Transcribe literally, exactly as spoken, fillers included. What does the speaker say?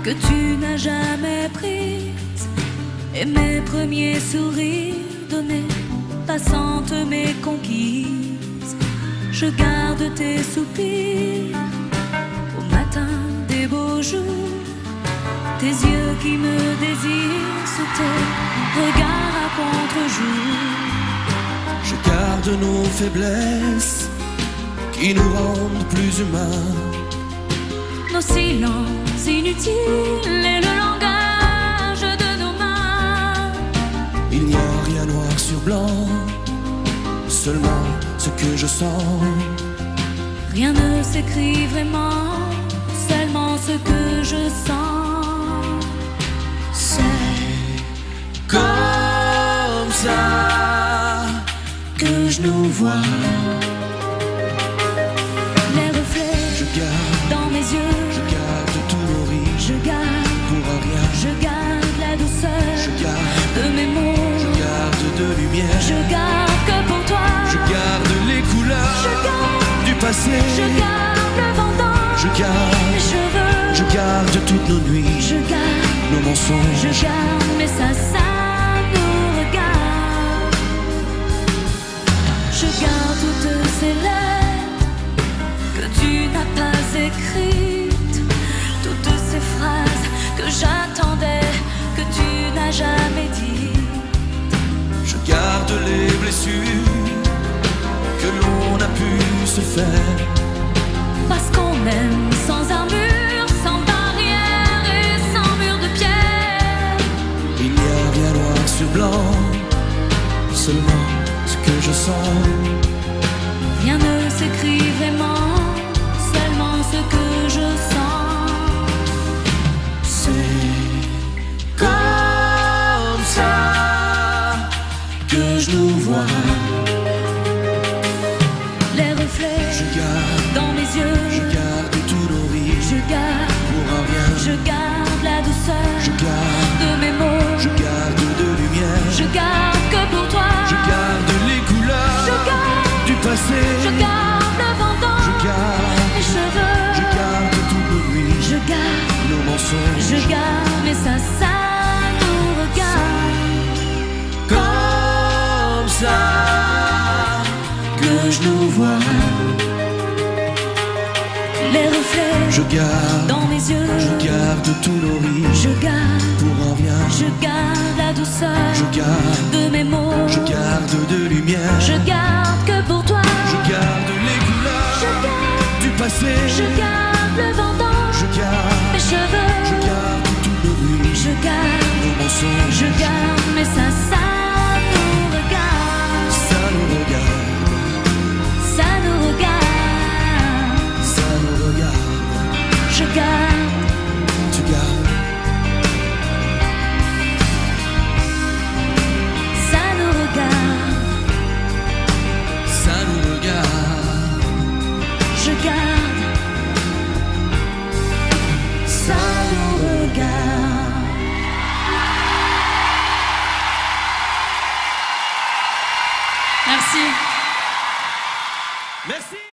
que tu n'as jamais prise, et mes premiers sourires donnés, passantes mais conquises. Je garde tes soupirs au matin des beaux jours, tes yeux qui me désirent sous tes regards à contre-jour. Je garde nos faiblesses qui nous rendent plus humains, nos silences inutiles et le langage de nos mains. Il n'y a rien noir sur blanc, seulement ce que je sens. Rien ne s'écrit vraiment, seulement ce que je sens. C'est comme ça que je nous vois. Les reflets, je garde dans mes yeux, je garde tous nos rires, je garde pour rien, je garde la douceur, je garde de mes mots, je garde de lumière, je garde que pour toi, je garde les couleurs je garde du passé, je garde le vent dans je garde mes cheveux, je garde toutes nos nuits, je garde nos mensonges, je garde, mais ça, ça nous regarde. Je garde toutes ces lettres que tu n'as pas écrites, toutes ces phrases que j'attendais, que tu n'as jamais dites. je garde les blessures que l'on a pu se faire, parce qu'on aime sans armure, sans barrière et sans mur de pierre. il n'y a rien noir sur blanc, seulement ce que je sens. Rien ne s'écrit vraiment, seulement ce que je sens. C'est comme ça que je nous vois. Les reflets, Je garde, dans mes yeux, je garde tous nos rires, je garde, pour un rien, je garde la douceur je garde, de mes mots, je garde de lumière, je garde que pour toi, je garde les couleurs je garde, du passé, je garde le vent dans je garde, mes cheveux, je garde toutes nos nuits, je garde, nos mensonges, je garde, mais ça, ça nous regarde. comme ça que je nous vois. Les reflets, Je garde, dans mes yeux, je garde tous nos rires, je garde, pour un rien, je garde la douceur je garde, de mes mots, je garde de lumière, je garde que pour toi, je garde les couleurs je garde, du passé, je garde